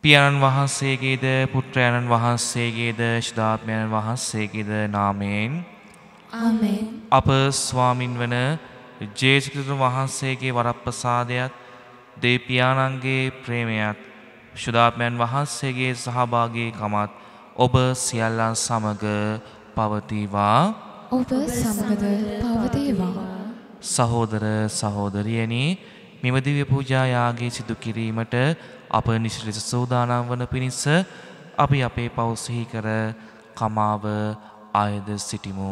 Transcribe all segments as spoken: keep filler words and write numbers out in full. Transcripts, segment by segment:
පියාණන් වහන්සේගේද පුත්‍රයන්න් වහන්සේගේද ශුද්ධාත්මයන් වහන්සේගේද නාමයෙන් ආමේන්. අප ස්වාමින් වන ජේසුස් ක්‍රිස්තුස් වහන්සේගේ වරප්‍රසාදයත් දෙවියන්ගේ ප්‍රේමයත් ශුද්ධාත්මයන් වහන්සේගේ සහභාගීකමත් ඔබ සියල්ලන් සමග පවතිවා. ඔබ සමගද පවතිවා. සහෝදර සහෝදරියනි, මෙම දිව්‍ය පූජා යාගයේ සිදු කිරීමට අප නිශ්චිත සූදානම් වන පිණිස අපි අපේ පව් සිහි කර කමාව ආයද සිටිමු.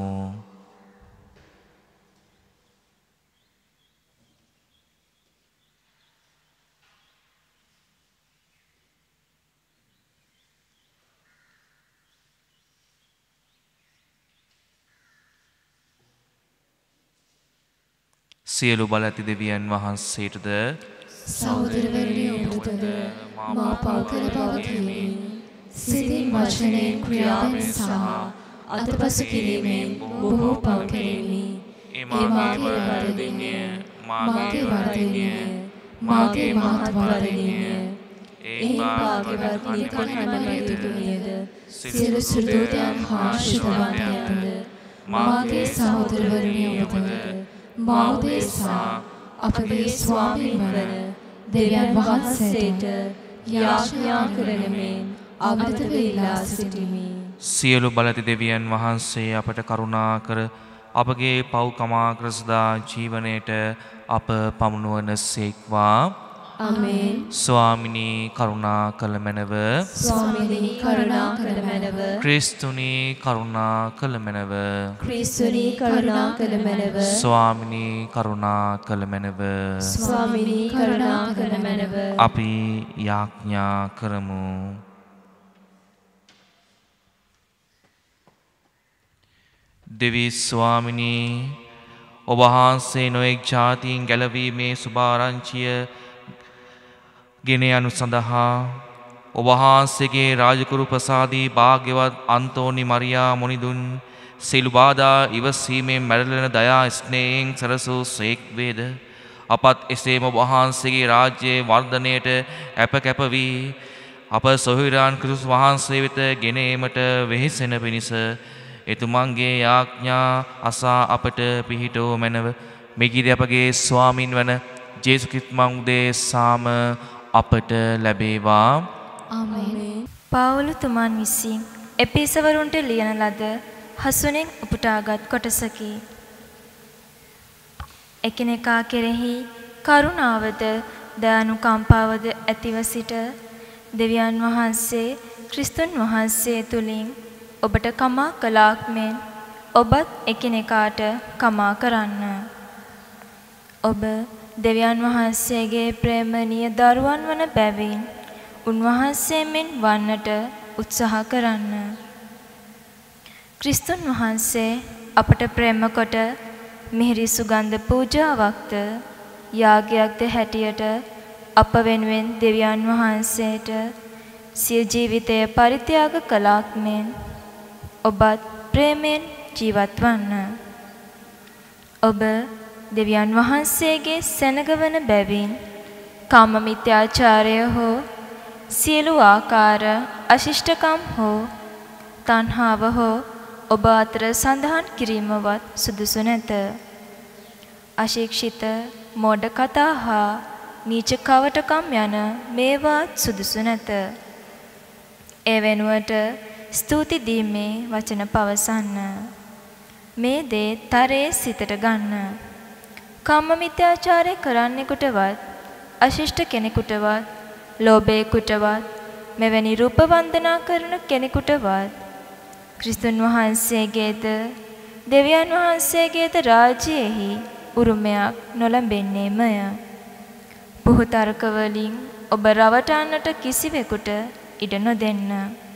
සියලු බල ඇති දෙවියන් වහන්සේටද සහෝදරවරුනි, ඔබටද මා පව් කළ පවතිමි. සිතින් වචනයෙන් ක්‍රියාවෙන් සහ අතපසු කිරීමෙන් බොහෝ පව් කෙරෙමි. ඒ මාගේ වරදින්ය, මාගේ වරදින්ය, මාගේ මහත් වරදින්ය. ඒ භාග්‍යවත් නිකන්වන යුතුයද සියලු සුදෝදයන් හා ශුද්ධවන්තයන්ද මාගේ සහෝදරවරුනි, ඔබටද මා උදෙසා අපගේ ස්වාමීන් වන දෙවියන් වහන්සේට යාඥා කරමින් අවබෝධ වෙලා සිටිමි. සියලු බල ඇති දෙවියන් වහන්සේ අපට කරුණා කර අපගේ පව් කමා කර සදා ජීවනයේට අප පමුණුවන සේක්වා. ආමේන්. ස්වාමිනී කරුණා කළ මැනව. ස්වාමිනී කරුණා කළ මැනව. ක්‍රිස්තුනී කරුණා කළ මැනව. ක්‍රිස්තුනී කරුණා කළ මැනව. ස්වාමිනී කරුණා කළ මැනව. ස්වාමිනී කරුණා කළ මැනව. අපි යාඥා කරමු. දෙවි ස්වාමිනී, ඔබ වහන්සේ නොඑක් ජාතීන් ගැලවීමේ සුභාරංචිය ගෙන යනු සඳහා ඔබ වහන්සේගේ රාජකුරු ප්‍රසාදී භාග්‍යවත් අන්තෝනි මරියා මොනිදුන් සියලු බාධා ඉවසීමෙන් මැරලෙන දයා ස්නේහයෙන් සැරසූ සේක් වේද. අපත් එසේම ඔබ වහන්සේගේ රාජ්‍යයේ වර්ධනයට අප කැප වී අප සොහොයුරන් ක්‍රිස්තුස් වහන්සේ වෙත ගෙන ඒමට වෙහෙසෙන පිණිස එතුමන්ගේ යාඥා අසා අපට පිහිටෝ මැනව. මෙගිරි අපගේ ස්වාමින් වන ජේසුස් ක්‍රිස්තුස් උදෙසාම අපට ලැබේවා. ආමේන්. පාවුල තුමන් විසින් එපිසවරුන්ට ලියන ලද හසුනෙන් උපුටාගත් කොටසකි. එකිනෙකා කෙරෙහි කරුණාවද දයානුකම්පාවද ඇතිව සිට දෙවියන් වහන්සේ ක්‍රිස්තුන් වහන්සේ තුලින් ඔබට කමා කළාක් මෙන් ඔබත් එකිනෙකාට කමා කරන්න. ඔබ දෙවියන් වහන්සේගේ ප්‍රේමණීය දරුවන් වන බැවින් උන්වහන්සේ මෙන් වන්නට උත්සාහ කරන්න. ක්‍රිස්තුන් වහන්සේ අපට ප්‍රේම කොට මිහිරි සුගන්ධ පූජාවක්ද යාගයක්ද හැටියට අප වෙනුවෙන් දෙවියන් වහන්සේට සිය ජීවිතය පරිත්‍යාග කළාක් මෙන් ඔබත් ප්‍රේමයෙන් ජීවත් වන්න. ඔබ දෙවියන් වහන්සේගේ සැනගවන බැවින් කාම මිත්‍යාචාරය හෝ සියලු ආකාර අශිෂ්ටකම් හෝ තණ්හාව හෝ ඔබ අතර සඳහන් කිරීමවත් සුදුසු නැත. අශික්ෂිත මෝඩ කතා හා නීච කවටකම් යන මේවාත් සුදුසු නැත. ඒ වෙනුවට ස්තුති දීමේ වචන පවසන්න. මේ දේ තරයේ සිතට ගන්න. කාම මිත්‍යාචාරය කරන්නෙකුටවත් අශිෂ්ට කෙනෙකුටවත් ලෝභයෙකුටවත් මෙවැනි රූප වන්දනා කරන කෙනෙකුටවත් ක්‍රිස්තුන් වහන්සේගේද දෙවියන් වහන්සේගේද රාජ්‍යයෙහි උරුමයක් නොලැබෙන්නේමය. පුහුතර්ක වලින් ඔබ රවටන්නට කිසිවෙකුට ඉඩ නොදෙන්න.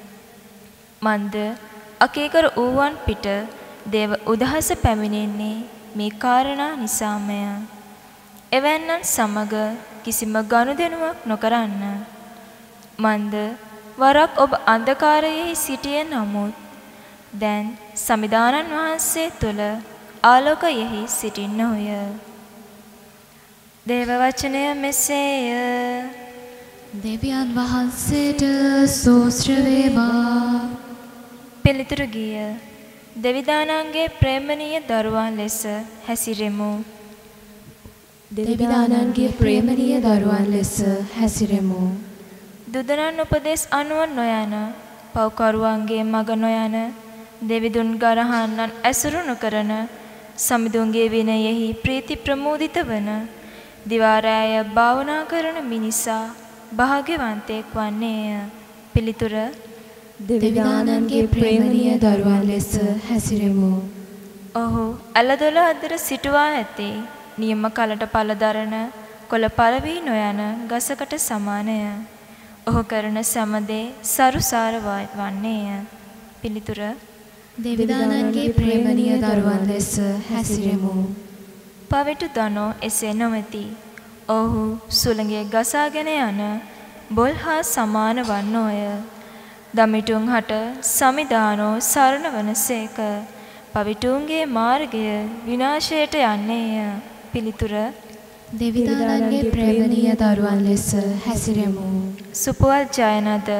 මන්ද අකීකර වූවන් පිට දේව උදහස පැමිණෙන්නේ මේ කාරණා නිසාමය. එවැන්නන් සමග කිසිම ගනුදෙනුවක් නොකරන්න. මන්ද වරක් ඔබ අන්ධකාරයෙහි සිටියේ නමුත් දැන් සමිදානන් වහන්සේ තුල ආලෝකයෙහි සිටින්නෝය. දේව වචනය මෙසේය. දෙවියන් වහන්සේට ස්තෝත්‍ර වේවා. පිළිතුරු ගීය දෙවිදානන්ගේ ප්‍රේමණීය දරුවන් ලෙස හැසිරෙමු. දෙවිදානන්ගේ ප්‍රේමණීය දරුවන් ලෙස හැසිරෙමු. දුදනන් උපදෙස් අනුව නොයන පව්කරුවන්ගේ මග නොයන දෙවිදුන් ගරහන්නන් ඇසුරු නොකරන සමිඳුන්ගේ විනයෙහි ප්‍රීති ප්‍රමෝදිත වන දිවාරාය භාවනා කරන මිනිසා භාග්‍යවන්තයෙක් වන්නේය. පිළිතුර දෙවිදානන්ගේ ප්‍රේමණීය දරුවන් ලෙස හැසිරෙමු. ඔහු ඇලදොල අතර සිටුවා ඇති නියම කලට පළදරන කොළ පළවී නොයන ගසකට සමානය. ඔහු කරන සමදේ සරුසාර වන්නේය. පිළිතුර දෙවිදානන්ගේ ප්‍රේමණීය දරුවන් ලෙස හැසිරෙමු. පවිටු දනෝ එසේ නොමැති. ඔහු සුළඟේ ගසාගෙන යන බොල් හා සමාන වන්නෝය. දමිටුන් හට සමිදානෝ සරණ වනසේක. පවිටුන්ගේ මාර්ගය විනාශයට යන්නේය. පිළිතුර දෙවිදානන්ගේ ප්‍රේමණීය දරුවන් ලෙස හැසිරෙමු. සුපුවත් ජයනද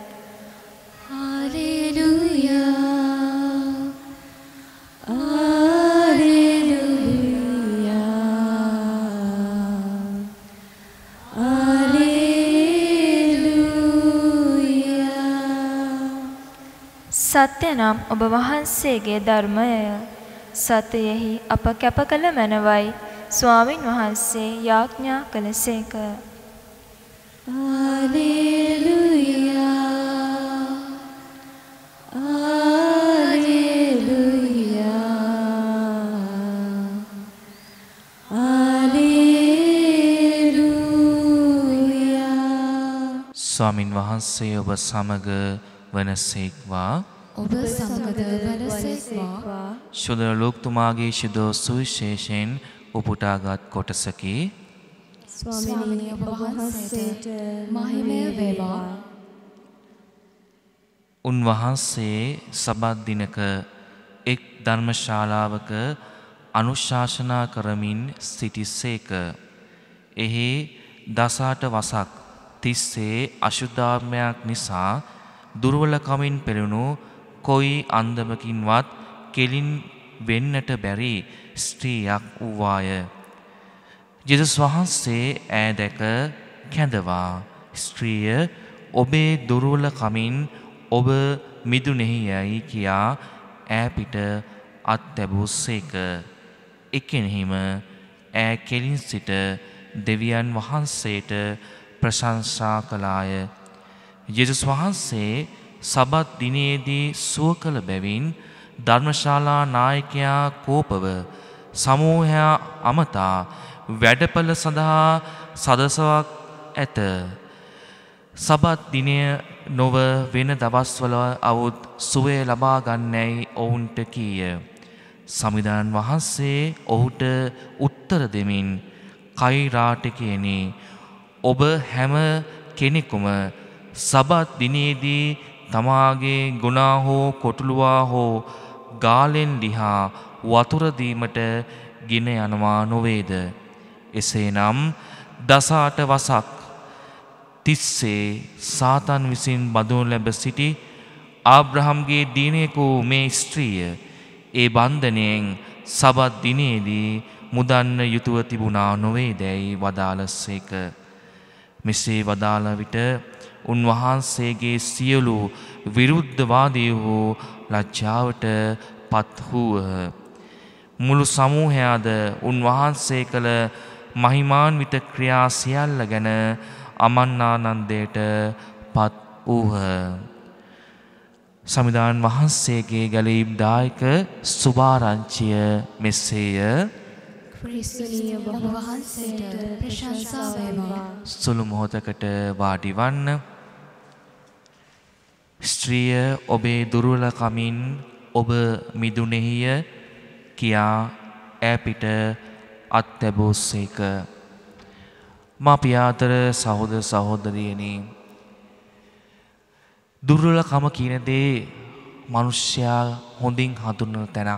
හාලෙලූයා හාලෙලූයා හාලෙලූයා. සත්‍ය නම් ඔබ වහන්සේගේ ධර්මය. සතයෙහි අප කැප කළ මැනවයි ස්වාමින් වහන්සේ යාඥා කළසේක. Hallelujah hallelujah hallelujah. ස්වාමින් වහන්සේ ඔබ සමග වනසේක්වා. ඔබ සමග වනසේක්වා. ශුද්ධ ලෝකතුමාගේ ශුද්ධ සුවිශේෂයෙන් උපුටාගත් කොටසකි. ස්වාමීනි ඔබ වහන්සේට මහිමය වේවා. උන්වහන්සේ සබත් දිනක එක් ධර්මශාලාවක අනුශාසනා කරමින් සිටිසේක. එහි දසාට වසක් තිස්සේ අශුද්ධාත්මයක් නිසා දුර්වලකමින් පෙළුණු කොයි අන්දමකින්වත් කෙලින් වෙන්නට බැරි ස්ත්‍රියක් වූවාය. ජේසුස් වහන්සේ ඈ දැක කැඳවා ස්ත්‍රිය ඔබේ දුර්වලකමින් ඔබ මිදුනේහි යයි කියා ඈ පිට අත් තැබූසේක. එකිනෙහිම ඈ කෙලින් සිට දෙවියන් වහන්සේට ප්‍රශංසා කළාය. ජේසුස් වහන්සේ සබත් දිනයේදී සුව කළ බැවින් ධර්මශාලා නායකයා කෝපව සමූහයා අමතා වැඩපළ සඳහා සදසවක් ඇත. සබත් දිනය නොව වෙන දවස්වල අවුත් සුවය ලබා ගන්නැයි ඔවුන්ට කීය. සමිදාන් වහන්සේ ඔහුට උත්තර දෙමින් කෛරාටිකයනි ඔබ හැම කෙනෙකුම සබත් දිනයේදී තමාගේ ගුණා හෝ කොටුළුවා හෝ ගාලෙන් ලිහා වතුර දීමට ගෙන යනවා නොවේද? එසේනම් දසාට වසක් තිස්සේ සාතන් විසින් බඳුන් ලැබ සිටි ආබ්‍රහම්ගේ දිනයක මේ ස්ත්‍රිය ඒ බන්ධනයෙන් සබත් දිනේදී මුදන්න යුතුව තිබුණා නොවේදැයි වදාළසේක. මෙසේ වදාළ විට උන්වහන්සේගේ සියලු විරුද්ධවාදීහු ලජ්ජාවට පත් වූහ. මුළු සමූහයාද උන්වහන්සේ කළ මහිමාන්විත ක්‍රියා සියල්ල ගැන අමන්නානන්දයට පත් වූහ. සමිදාන් වහන්සේගේ ගැලීම්දායක සුභාරංචිය මෙසේය. ක්‍රිස්තුනි ඔබ වහන්සේට ප්‍රශංසා වේවා. සුළු මොහොතකට වාඩි වන්න. ස්ත්‍රිය ඔබේ දුර්වලකමින් ඔබ මිදුනේහිය කියා ඈ පිට අත් තැබූසේක. මා පියාතර සහෝදර සහෝදරියනි, දුර්වලකම කියන දේ මිනිසයා හොඳින් හඳුන්වන තැනක්.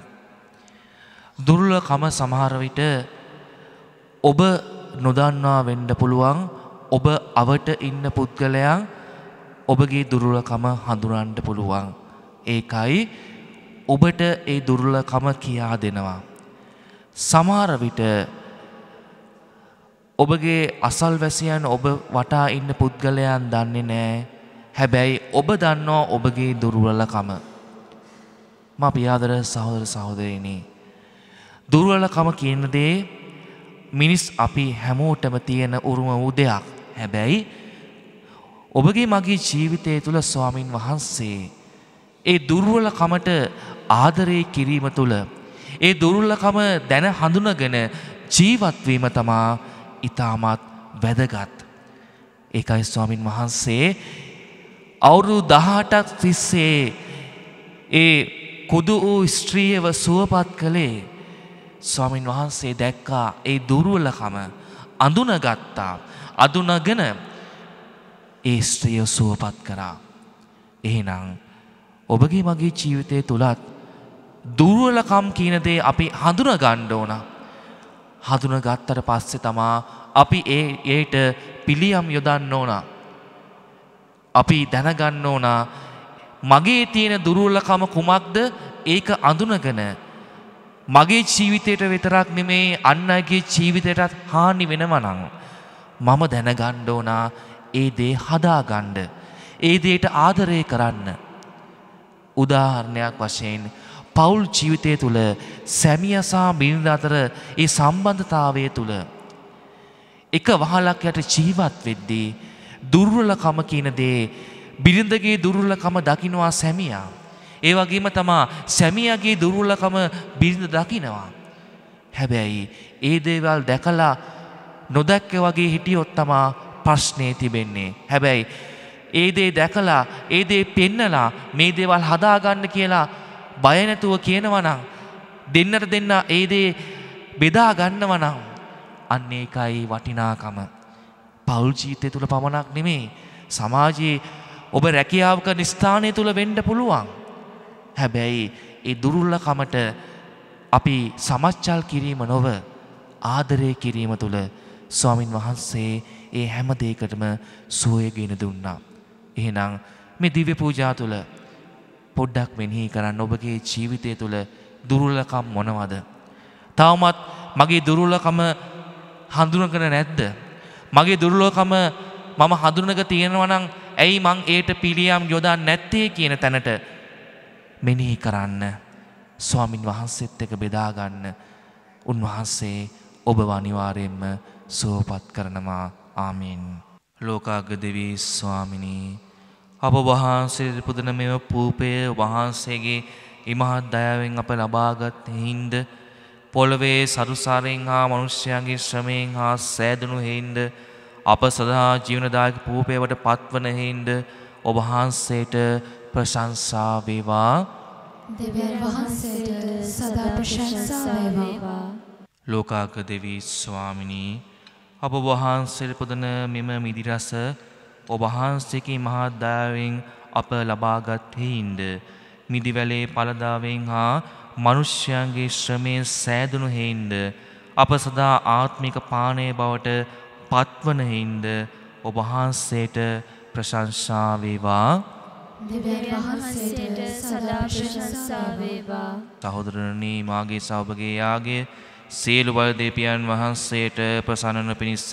දුර්වලකම සමහර විට ඔබ නොදන්නා වෙන්න පුළුවන්, ඔබ අවට ඉන්න පුද්ගලයා ඔබගේ දුර්වලකම හඳුනන්න පුළුවන්. ඒකයි ඔබට ඒ දුර්වලකම කියා දෙනවා. සමහර විට ඔබගේ අසල්වැසියන් ඔබ වටා ඉන්න පුද්ගලයන් දන්නේ නැහැ. හැබැයි ඔබ දන්නවා ඔබගේ දුර්වලකම. මා පියාදර සහෝදර සහෝදරියනි, දුර්වලකම කියන දේ මිනිස් අපි හැමෝටම තියෙන උරුම වූ දෙයක්. හැබැයි ඔබගේ මගේ ජීවිතය තුළ ස්වාමින් වහන්සේ ඒ දුර්වලකමට ආදරය කිරීම තුළ ඒ දුර්වලකම දැන හඳුනගෙන ජීවත් වීම තමා ඊටමත් වැදගත්. ඒකයි ස්වාමින් වහන්සේ අවුරුදු දහඅටක් තිස්සේ ඒ කුදු වූ ස්ත්‍රියව සුවපත් කළේ. ස්වාමින් වහන්සේ දැක්කා ඒ දුර්වලකම, අඳුනගත්තා. අඳුනගෙන ඒ ස්ත්‍රිය සුවපත් කරා. එහෙනම් ඔබගේ මගේ ජීවිතය තුලත් දුර්වලකම් කියන දේ අපි හඳුනා ගන්න ඕන. හඳුනා ගත්තට පස්සේ තමා අපි ඒ ඒට පිළියම් යොදන්න ඕන. අපි දැනගන්න ඕන මගේ තියෙන දුර්වලකම කුමක්ද? ඒක අඳුනගෙන මගේ ජීවිතයට විතරක් නෙමේ අන් අයගේ ජීවිතයටත් හානි වෙනවා නම් මම දැනගන්න ඕන ඒ දේ හදාගන්න, ඒ දේට ආදරය කරන්න. උදාහරණයක් වශයෙන් පෞල් ජීවිතය තුළ සැමියා සහ බිරිඳ අතර ඒ සම්බන්ධතාවය තුළ එක වහලක් යට ජීවත් වෙද්දී දුර්වලකම කියන දේ බිරිඳගේ දුර්වලකම දකින්නවා සැමියා. ඒ වගේම තමා සැමියාගේ දුර්වලකම බිරිඳ දකින්නවා. හැබැයි ඒ දේවල් දැකලා නොදැක්ක වගේ හිටියොත් තමා ප්‍රශ්නේ තිබෙන්නේ. හැබැයි ඒ දේ දැකලා ඒ දේ පෙන්නලා මේ දේවල් හදාගන්න කියලා බය නැතුව කියනවා නම්, දෙන්නට දෙන්න ඒ දේ බෙදා ගන්නවා නම් අන්න ඒකයි වටිනාකම. පෞල් ජීවිතය තුල පමණක් නෙමේ, සමාජයේ ඔබ රැකියාව කරන ස්ථානය තුල වෙන්න පුළුවන්. හැබැයි ඒ දුර්වලකමට අපි සමච්චල් කිරීම නොව ආදරය කිරීම තුල ස්වාමින් වහන්සේ ඒ හැම දෙයකටම සුවය ගෙන දුන්නා. එහෙනම් මේ දිව්‍ය පූජා තුල පොඩ්ඩක් මෙනෙහි කරන්න, ඔබගේ ජීවිතය තුල දුර්වලකම් මොනවද? තවමත් මගේ දුර්වලකම හඳුනගෙන නැද්ද? මගේ දුර්වලකම මම හඳුනගෙන තියෙනවා නම් ඇයි මං ඒට පිළියම් යොදන්නේ නැත්තේ කියන තැනට මෙනෙහි කරන්න. ස්වාමින් වහන්සේත් එක්ක බෙදා ගන්න. උන්වහන්සේ ඔබව අනිවාර්යයෙන්ම සුවපත් කරනවා. ආමීන්. ලෝකාග්‍ර දෙවී ස්වාමිනී, අප වහන්සේ පුදන මෙම පූපය වහන්සේගේ ඉමහත් දයාවෙන් අප ලබාගත් හින්ද, පොළවේ සරුසාරයෙන් හා මනුෂ්‍යයන්ගේ ශ්‍රමයෙන් හා සෑදුණු හින්ද අප සදා ජීවනදායක පූපයට පත්වන හින්ද ඔබ වහන්සේට ප්‍රශංසා වේවා. දෙවියන් වහන්සේට සදා ප්‍රශංසා වේවා. ලෝකාග්‍ර දෙවී ස්වාමිනී, අප වහන්සේට පුදන මෙම මිදි රස ඔබ වහන්සේගේ මහත් දයාවෙන් අප ලබාගත් හින්ද, මිදිවැලේ පළදාවෙන් හා මනුෂ්‍යයන්ගේ ශ්‍රමයෙන් සෑදුණු හින්ද අප සදා ආත්මික පානය බවට පත්වන හින්ද ඔබ වහන්සේට ප්‍රශංසා වේවා. දෙවියන් වහන්සේට සදා ප්‍රශංසා වේවා. සහෝදරනි, මාගේ සහභාගී යාගය සියලු බල දෙවියන් වහන්සේට ප්‍රසන්නන පිණිස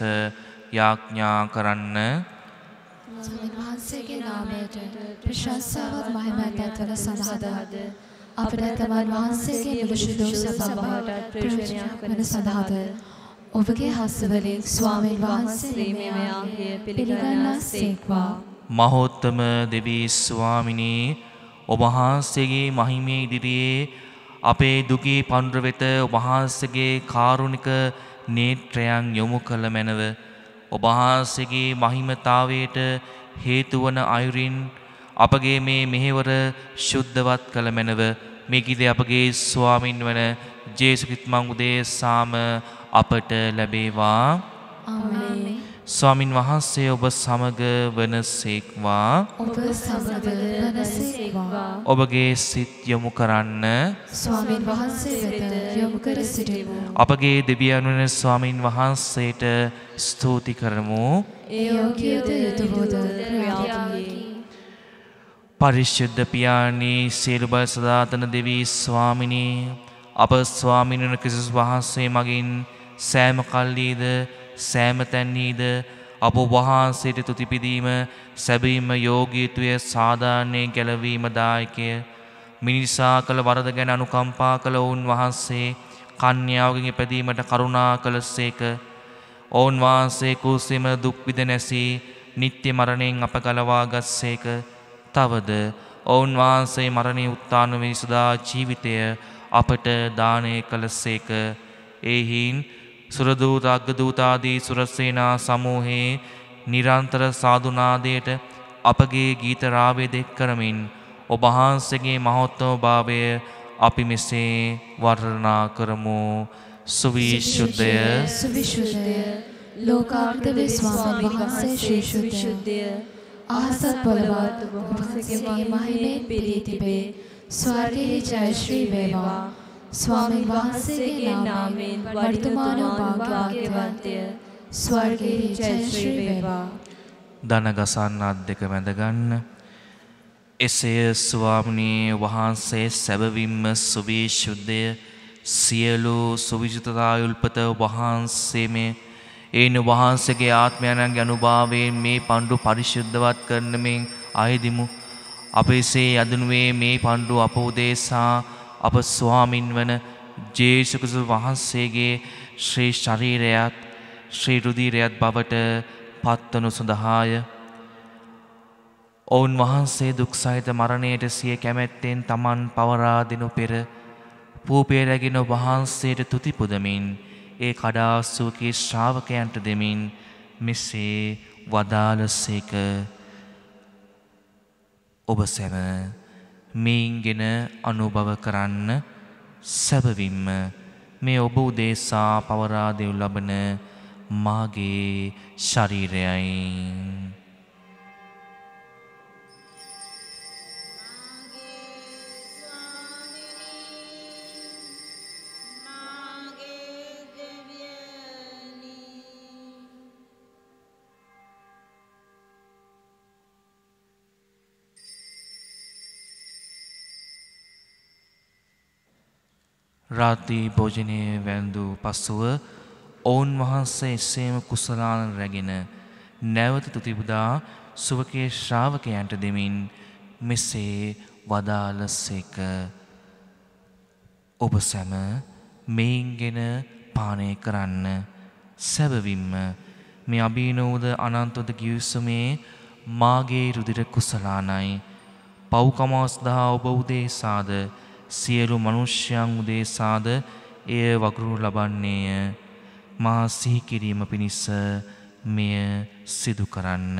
යාඥා කරන්න. ස්වාමීන් වහන්සේගේ නාමයට ප්‍රශංසාවත් මහිමත් ඇතන සඳහාද අපට තමන් වහන්සේගේ මුළු ශුද්ධ සභාවට ප්‍රයෝජනයක් වන සඳහාද ඔබගේ හස්තවලින් ස්වාමීන් වහන්සේ මේ යාගය පිළිගන්නාසේක්වා. මහෝත්තම දෙවී ස්වාමිනී, ඔබ වහන්සේගේ මහිමේ ඉදිරියේ අපේ දුකී පඬුර වෙත ඔබ වහන්සේගේ කාරුණික නේත්‍රයන් යොමු කළ මැනව. ඔබ වහන්සේගේ මහිමතාවයට හේතු වන අයුරින් අපගේ මේ මෙහෙවර ශුද්ධවත් කළ මැනව. මේ කිදේ අපගේ ස්වාමින් වන ජේසුස් ක්‍රිස්තුස් මං උදෙසාම අපට ලැබේවා. ආමේන්. ස්වාමින් වහන්සේ ඔබ සමග වනසේක්වා. ඔබ සමග වනසේක්වා. ඔබගේ සිත් යොමු කරන්න. ස්වාමින් වහන්සේ වෙත යොමු කර සිටිමු. අපගේ දෙවියන් වන ස්වාමින් වහන්සේට ස්තුති කරමු. ඒ යෝග්‍යද යුතුයද ක්‍රියාවකි. පරිශුද්ධ පියාණී සියලු බල සදාතන දෙවී ස්වාමිනී අප ස්වාමිනවන ක්‍රිස්තුස් වහන්සේ මගින් සෑම කල්ලීද සෑම තැන්හිද අප වහන්සේට තුතිපිදීම සැබීම යෝගීත්වය සාධාරණය ගැලවීම දායකය මිනිසා කළ වරද ගැන අනුකම්පා කළ ඔවුන් වහන්සේ කන්‍යාවකින් ඉපදීමට කරුණා කළ සේක. ඔවුන් වහන්සේ කුසෙම දුක්විද නැසී නිත්‍ය මරණයෙන් අප ගලවා ගත් සේක. තවද ඔවුන් වහන්සේ මරණය උත්තාන විසුදා ජීවිතය අපට දානය කළ සේක. එහින් සුරදූත අග්ගදූතාදී සුරසේනා සමූහයේ නිරන්තර සාධනාදයට අපගේ ගීතරාවේ දෙක් කරමින් ඔබහන්සගේ මහොත්තම භාවය අපි මෙසේ වර්ණනා කරමු. සුවිශුද්ධය සුවිශුද්ධය ලෝකාර්ථ ස්වාමීන් වහන්සේ ශ්‍රී ශුද්ධය ආසත් පොළවත් ඔබගේ මහිමෙන් පිරී තිබේ. ස්වර්ගයේ ජය ශ්‍රී වේවා. ස්වාමීන් වහන්සේගේ නාමයෙන් වඩිතුමානෝ භාග්‍යවන්තය. ස්වර්ගයේ ජය ශ්‍රී වේවා. දනගසන්න අත් දෙක වැඳගන්න. එසේය ස්වාමිනී වහන්සේ සැබවින්ම සුවිශුද්ධය සියලු සුවිශුද්ධතායුල්පත වහන්සේ මේ එයින් වහන්සේගේ ආත්මයන්ගේ අනුභාවයෙන් මේ පණ්ඩු පරිශුද්ධවත් කරනමින් අයදිමු. අප එසේ යදනුවේ මේ පණ්ඩු අප උදෙසා අප ස්වාමින් වන ජේසුස් ක්‍රිස්තුස් වහන්සේගේ ශ්‍රී ශරීරයත් ශ්‍රී රුධිරයත් බවට පත්වනු සඳහාය. ඔවුන් වහන්සේ දුක් සහිත මරණයට සිය කැමැත්තෙන් තමන් පවරා දෙනු පෙර පූපය රැගෙන වහන්සේට තුති පුදමින් ඒ කඩාසුකී ශ්‍රාවකයන්ට දෙමින් මෙසේ වදාළසේක. ඔබ සැම මෙයින්ගෙන අනුභව කරන්න. සැබවින්ම මේ ඔබ උදෙසා පවරා දෙනු ලබන මාගේ ශරීරයයි. රාත්‍රී භෝජනය වැළඳූ පසුව ඔවුන් වහන්සේ එසේම කුසලාන රැගෙන නැවත තුතිපුදා සුවකේ ශ්‍රාවකයන්ට දෙමින් මෙසේ වදාළසේක. ඔබ සැම මෙයින්ගෙන පානය කරන්න. සැබවින්ම මේ අභිනවද අනන්තද ගිවිසුමේ මාගේ රුධිර කුසලානයි. පව්කමස්දා ඔබ උදෙසාද සියලු මනුෂ්‍යයන් උදෙසාද එය වගුරු ලබන්නේය. මා සිහි කිරීම පිණිස මෙය සිදු කරන්න.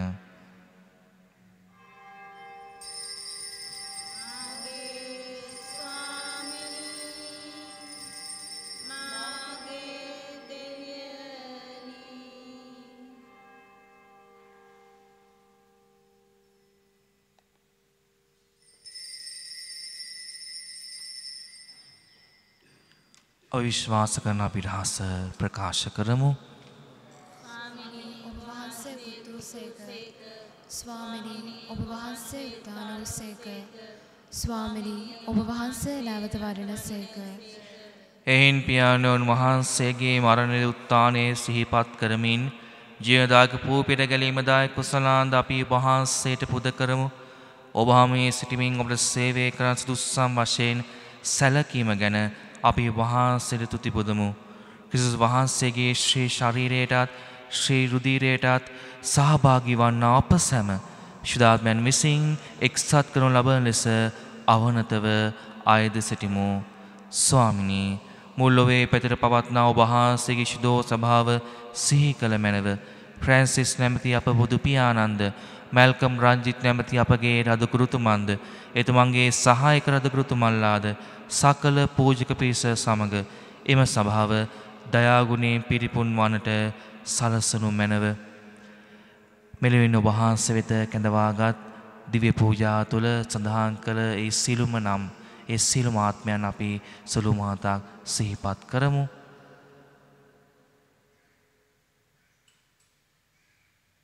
අවිශ්වාස කරන අපි රහස ප්‍රකාශ කරමු. ස්වාමිනී ඔබ වහන්සේ බුදුසේක. ස්වාමිනී ඔබ වහන්සේ උදානසේක. ස්වාමිනී ඔබ වහන්සේ නැවත වඩනසේක. එයින් පියාණන් වහන්සේගේ මරණ උත්ථානයේ සිහිපත් කරමින් ජීවදායක පූපිට ගැලීමදායක කුසලාන්ද අපි වහන්සේට පුද කරමු. ඔබ මේ සිටමින් ඔබට සේවය කරන සුදුසුසම් වශයෙන් සැලකීම ගැන අපි වහන්සේට තුති පුදමු. ක්‍රිස්තුස් වහන්සේගේ ශ්‍රී ශරීරයටත් ශ්‍රී රුධිරයටත් සහභාගී වන්නා අප සැම ශුද්ධාත්මයන් විසින් එක්සත් කරනු ලබන ලෙස අවනතව ආයද සිටිමු. ස්වාමිනී මුල් ලොවේ පැතිර පවත්නා ඔබ වහන්සේගේ ශුද්ධෝ ස්වභාව සිහි කළ මැනව. ෆ්‍රැන්සිස් නැමැති අප බුදු පියාණන්ද මැල්කම් රංජිත් නැමැති අපගේ රදගුරුතුමන්ද එතුමන්ගේ සහායක රදගුරුතුමන්ලාද සකල පූජක පිරිස සමග එම සභාව දයාගුණයෙන් පිරිපුන් වනට සලසනු මැනව. මෙලොවින් ඔබ වහන්සේ වෙත කැඳවාගත් දිව්‍ය පූජා තුළ සඳහන් කළ ඒ සිළුම නම් ඒ සිළුම ආත්මයන් අපි සුළු මොහොතක් සිහිපත් කරමු.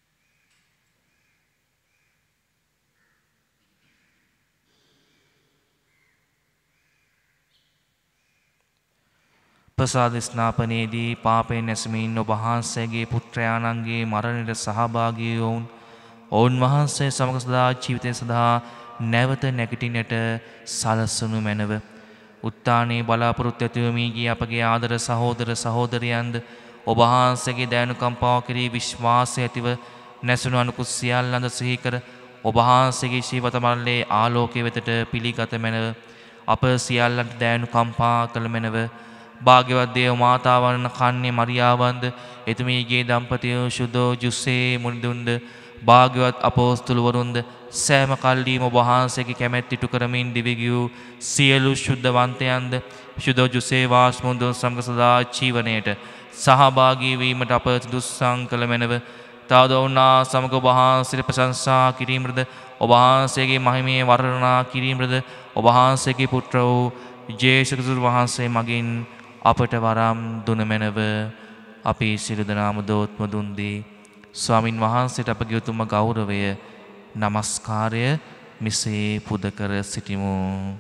ප්‍රසාද ස්නාපනයේදී පාපයෙන් නැසමින් ඔබ වහන්සේගේ පුත්‍රයාණන්ගේ මරණයට සහභාගී වුන් ඔවුන් වහන්සේ සමග සදා ජීවිතය සඳහා නැවත නැගිටින්නට සලසනු මැනව. උත්තානයේ බලාපොරොත්තු ඇතිවමී ගිය අපගේ ආදර සහෝදර සහෝදරියන්ද ඔබ වහන්සේගේ දයානුකම්පාව කෙරෙහි විශ්වාසය ඇතිව නැසුණු අනුකුත් සියල්ලන්ද සිහි කර ඔබ වහන්සේගේ ශීවත මල්ලේ ආලෝකයේ වෙතට පිළිගත මැනව. අප සියල්ලන්ට දයානුකම්පා කළ මැනව. භාග්‍යවත් දේව මාතාවන් කන්නේ මරියාවන්ද එතුමියගේ දම්පතියෝ ශුද්ධෝ ජුස්සේ මුනිදුන්ද භාග්‍යවත් අපෝස්තුලවරුන්ද සෑම කල්ලීම ඔබ වහන්සේගේ කැමැත්ත ඉටු කරමින් දිවි ගියූ සියලු ශුද්ධවන්තයන්ද ශුද්ධෝ ජුස්සේ වාස්මුදුන් සමග සදා ජීවනයේට සහභාගී වීමට අප දුස්සං කළ මැනව. තවද ඔවුනා සමග ඔබ වහන්සේට ප්‍රශංසා කිරීමද ඔබ වහන්සේගේ මහිමයේ වර්ණනා කිරීමද ඔබ වහන්සේගේ පුත්‍ර වූ ජේසුස් ක්‍රිස්තුස් වහන්සේ මගින් අපට වරම් දුන මැනව. අපි සියලු දෙනාම දෝත්ම දුන් දී ස්වාමින් වහන්සේට අපගේ උතුම් ගෞරවය නමස්කාරය මෙසේ පුද කර සිටිමු.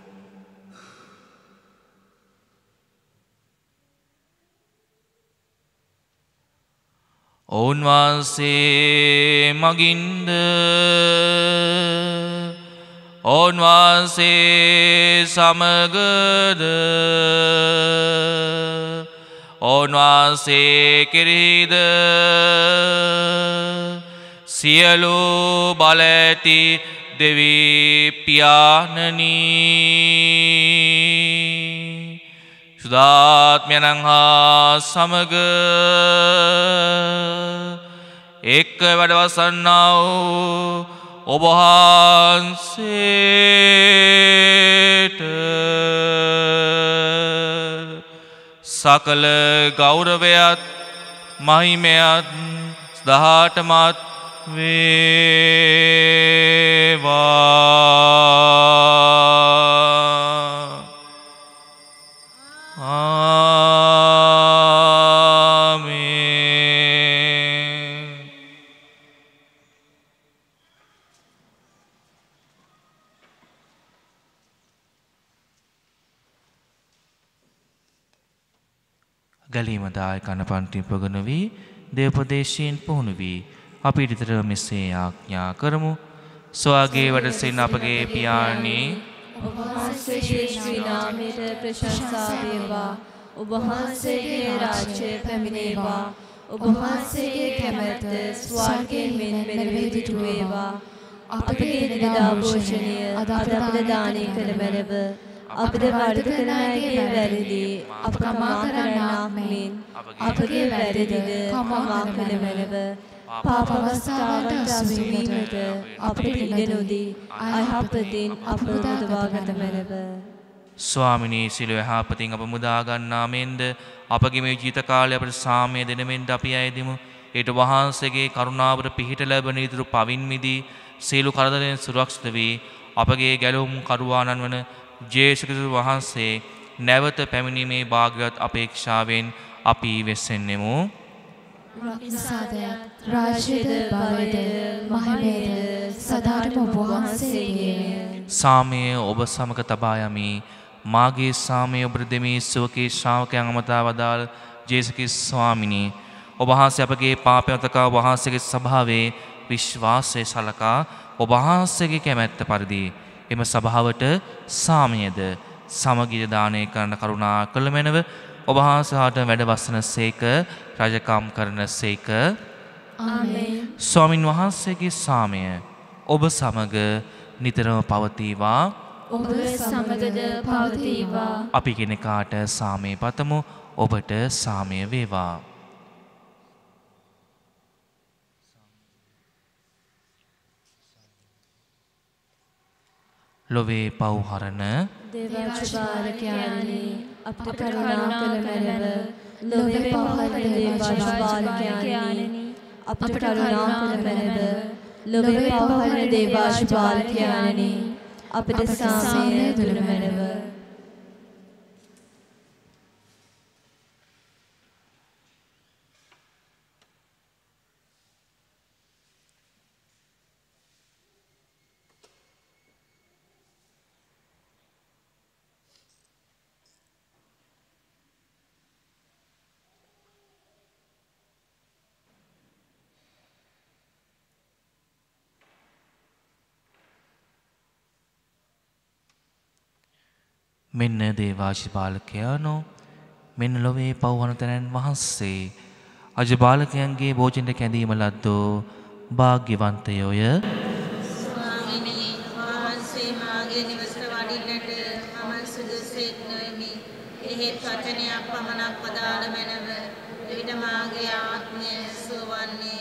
ඔවුන් වහන්සේ මගින්ද ඔවුන් වහන්සේ සමගද ඔවුන් වහන්සේ කෙරෙහිද සියලු බල ඇති දෙවි පියාණනි සුදාත්මයන් හා සමග එක් වැඩවසන්නා වූ ඔබ වහන්සේට සකල ගෞරවයත් මහිමයත් දහටමත් වේවා. ආමේන්. ගලීමදාය කනපන්ති උපගන වී දේවපදේශයෙන් පුහුණු වී අපි ඉදිතර මෙසේ ආඥා කරමු. ස්වාගේ වැඩසින් අපගේ පියාණී ඔබ වහන්සේගේ ශ්‍රී නාමයට ප්‍රශංසා වේවා. ඔබ වහන්සේගේ රාජ්‍ය පැමිණේවා. ඔබ වහන්සේගේ කැමැත්ත ස්වර්ගයෙන් මෙන් මෙලෙවිදිට වේවා. අපගේ නිරදා භෝජනය අද අපට දානය කළ මැනව. අපද වරද කළ අයගේ වැරදි අප කමා කරන්නාක් මෙන් අපගේ වැරදිද කමා කළ මැනව. පාප අවස්ථාවට අසු වීමට අපට ඉඩ නොදී අයහපතින් අප මුදවාගත මැනව. ස්වාමිනී සිළුව යහපතින් අප මුදා ගන්නා මෙන්ද අපගේ මේ ජීවිත කාලය අපට සාමය දෙන මෙන්ද අපි අයදිමු. ඊට වහන්සේගේ කරුණාවට පිහිට ලැබෙන ඉදිරි පවින් මිදී සියලු කරදරයන් සුරක්ෂිත වී අපගේ ගැලවුම් කරුවාණන් වන ජේසුස් ක්‍රිස්තුස් වහන්සේ නැවත පැමිණීමේ භාග්‍යවත් අපේක්ෂාවෙන් අපි වෙසෙන්නෙමු. රක්ෂාදයත් රාජ්‍යද බලයද මහිමයද සදාටම ඔබ වහන්සේගේය. සාමය ඔබ සමග තබා යමි. මාගේ සාමය ඔබට දෙමි. සුවකී ශ්‍රාවකයන් අමතා වදාළ ජේසුස් ක්‍රිස්තුස් ස්වාමිනී ඔබ වහන්සේ අපගේ පාපයතකා ඔබ වහන්සේගේ ස්වභාවයේ විශ්වාසය සලකා ඔබ වහන්සේගේ කැමැත්ත පරිදි එම සභාවට සාමයද සමගිය දානය කරන කරුණා කළ මැනව. ඔබ වහන්සේට වැඩවසන සේක රජකම් කරන සේක. ආමේන්. ස්වාමින් වහන්සේගේ සාමය ඔබ සමග නිතරම පවතිවා. ඔබ සමගද පවතිවා. අපි කෙනෙකාට සාමය පතමු. ඔබට සාමය වේවා. ලොවේ පව්හරණ දේවාශිපාලකයනි අපට කරුණා කළ මැනව. ලොවේ පව්හරණ දේවාශිපාලකයනි අපට කරුණා කළ මැනව. ලොවේ පව්හරණ දේවාශිපාලකයනි අපට සාමය දුන මැනව. මෙන්න දේවාශිපාලකයානෝ මෙන්න ලොවේ පව්වනතනන් වහන්සේ අජ බාලකයන්ගේ භෝජනයට කැඳීම ලද්දෝ භාග්‍යවන්තයෝය. ස්වාමිනී වහන්සේ මාගේ නිවසට වඩින්නට මම සුදුසෙක් නොෙමි. එහෙත් වචනයක් පමණක් වදාළ මැනව. එවිට මාගේ ආත්මය සුවවන්නේය.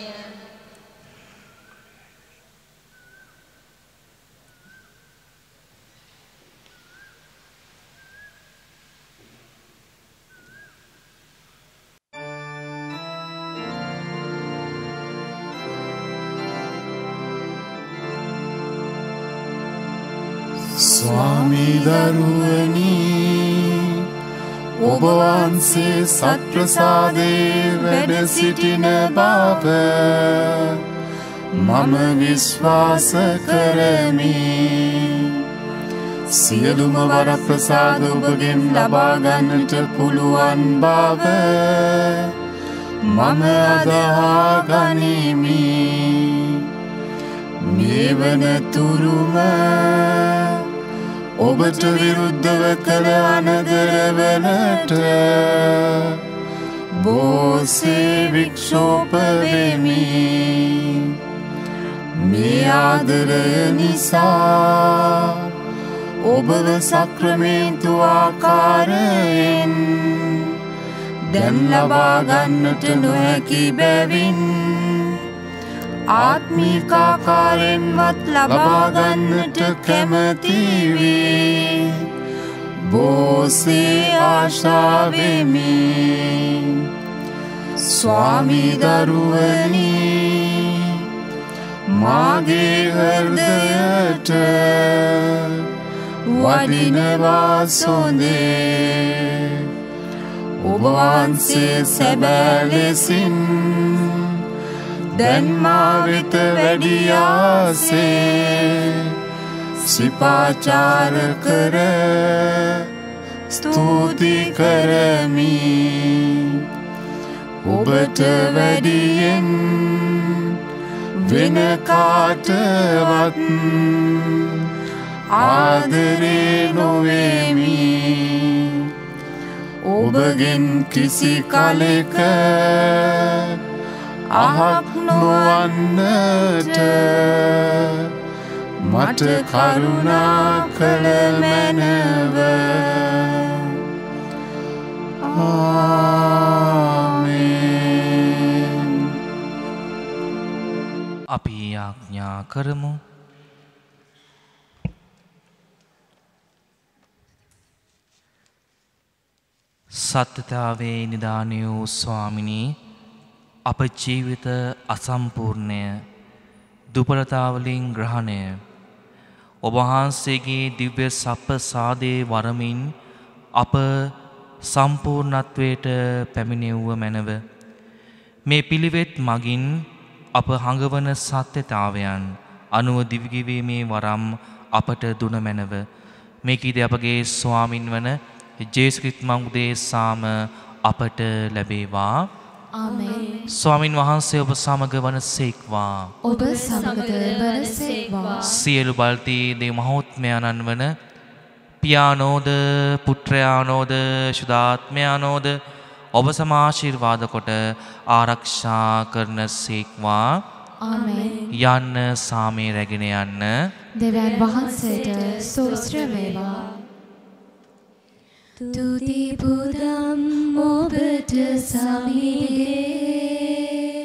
ස්වාමී දරුවනි ඔබ වහන්සේ සත්ප්‍රසාදේ වැඩ සිටින බව මම විශ්වාස කරමි. සියලුම වරප්‍රසාද ඔබගෙන් ලබා ගන්නට පුළුවන් බව මම අදහා ගනිමි. මේ වන තුරුම ඔබට විරුද්ධව කළ අනදරවලට බෝසේ වික්ෂෝප වෙමි. මේ ආදරය නිසා ඔබව සක්‍රමේන්තු ආකාරයෙන් දැන් ලබා ගන්නට නොහැකි බැවින් ආත්මිකාකාරෙන්වත් ලබා ගන්නට කැමති වේ. බෝසේ ආශාවෙමි. ස්වාමී දරුවනි මාගේ හෘදයට වඩිනවා සොඳේ. ඔබ වහන්සේ සැබෑ ලෙසින් දැන් මා වෙත වැඩියාසේ සිපාචාර කර ස්තුති කරමි. ඔබට වැඩියෙන් වෙන කාටවත් ආදරේ නොවෙමි. ඔබගෙන් කිසි කලෙක අහක් නොවන්නට මට කරුණා කළ මැනව. ආමේන්. අපි යාඥා කරමු. සත්‍යතාවේ නිදානය වූ ස්වාමිනී අප ජීවිත අසම්පූර්ණය දුපලතාවලින් ග්‍රහණය ඔබ වහන්සේගේ දිව්‍ය සප්ප සාදේ වරමින් අප සම්පූර්ණත්වයට පැමිණෙව්ව මැනව. මේ පිළිවෙත් මගින් අප හඟවන සත්‍යතාවයන් අනුව දිවිගෙවීමේ වරම් අපට දුන මැනව. මේකීද අපගේ ස්වාමින් වන ජේසුස් ක්‍රිස්තුස් මඟුදේ සාම අපට ලැබේවා. ආමේන්. ස්වාමින් වහන්සේ ඔබ සමග වනසේක්වා. ඔබ සමගද වනසේක්වා. සියලු බලති දේ මහෝත්මයන්න් වන පියානෝද පුත්‍රයානෝද ශුද්ධාත්මයානෝද ඔබ සමාශිර්වාද කොට ආරක්ෂා කරන සේක්වා. ආමේන්. යන්න සාමේ රැගෙන යන්න දෙවියන් වහන්සේට ස්තෝත්‍ර වේවා. තුති පුදම් ඔබට සමීපේ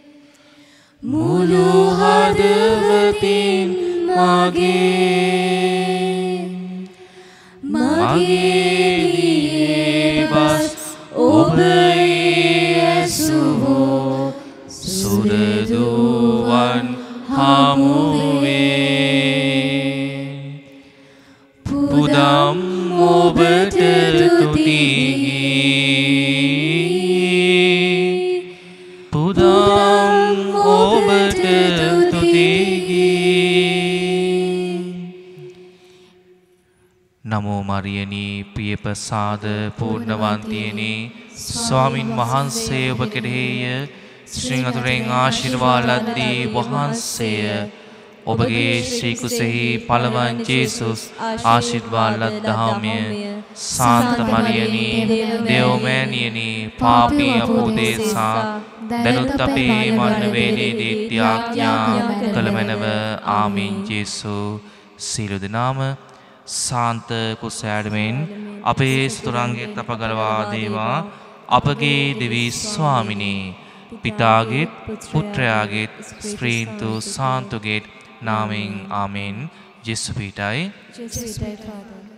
මුළු හදවතින් මගේ මගේ බස් ඔබ යසුවෝ සුරදුවන් හමුවේ පුදම් ඔබට තුතිහි පුදම් ඔබට තුතිහි. නමෝ මරියනී ප්‍රියප්‍රසාද පූර්ණවන්තියනි ස්වාමින් වහන්සේ ඔබ කෙරෙහිය ශ්‍රී අතුරෙන් ආශිර්වාද ලද්දී වහන්සේය ඔබගේ ශ්‍රී කුසෙහි පළවන් ජේසුස් ආශිර්වාද ලද්දාමය. සාන්ත මරියනි දේවමෑණියනි පාපී අපෝදේසා දැනුත් අපේ මරණ වේලේදී ත්‍යාඥා කළ මැනව. ආමීන්. ජේසු සියලු දෙනාම සාන්ත කුසෑඩමෙන් අපේ සතුරන්ගෙත් අප ගලවා දේවා. අපගේ දෙවී ස්වාමිනී පිතාගේත් පුත්‍රයාගේත් ස්ත්‍රීන්තු සාන්තුගේත් නාමෙන් ආමෙන්. ජෙසු පීඨයි. ජෙසුස් පීඨයි.